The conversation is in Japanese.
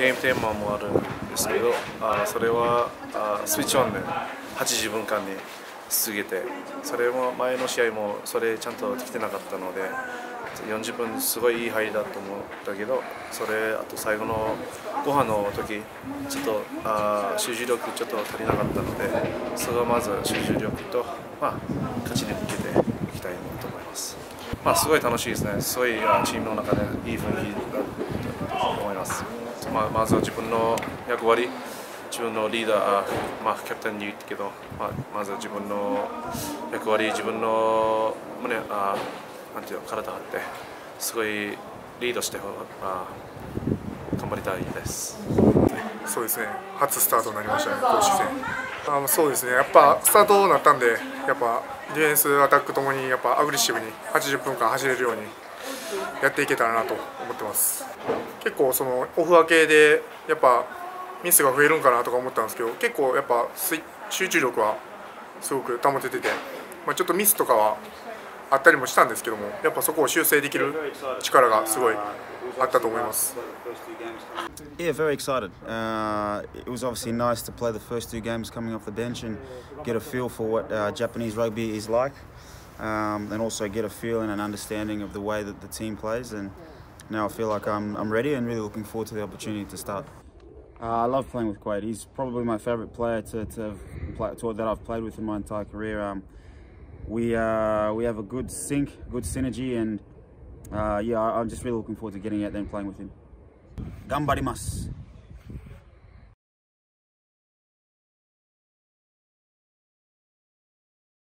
ゲームテーマもあるんですけど、それはスイッチオンで80分間に続けて、それも前の試合もそれちゃんとできてなかったので、40分すごいいい入りだと思ったけど、それあと最後の後半の時ちょっと集中力ちょっと足りなかったので、それはまず集中力と、勝ちに向けていきたいと思います。すごい楽しいですね。すごいチームの中でいい雰囲気だと思います。まずは自分の役割、自分のリーダー、キャプテンに言ったけど、まず自分の役割、自分の胸、なんていうの、体張って、すごいリードして頑張りたいです。 そうですね、初スタートになりましたね、公式戦。そうですね、やっぱスタートになったんで、やっぱディフェンス、アタックともにやっぱアグレッシブに80分間走れるようにやっていけたらなと思ってます。結構そのオフ明けでやっぱミスが増えるんかなとか思ったんですけど、結構やっぱ集中力はすごく保ててて、ちょっとミスとかはあったりもしたんですけども、やっぱそこを修正できる力がすごいあったと思います。 Yeah, very excited. It was obviously nice to play the first two games coming off the bench and get a feel for what Japanese rugby is like, and also get a feel and an understanding of the way that the team plays. And now I feel like I'm ready and really looking forward to the opportunity to start. I love playing with Quade. He's probably my favourite player that I've played with in my entire career. We have a good sync, good synergy, and yeah, I'm just really looking forward to getting out there and playing with him. Ganbarimasu.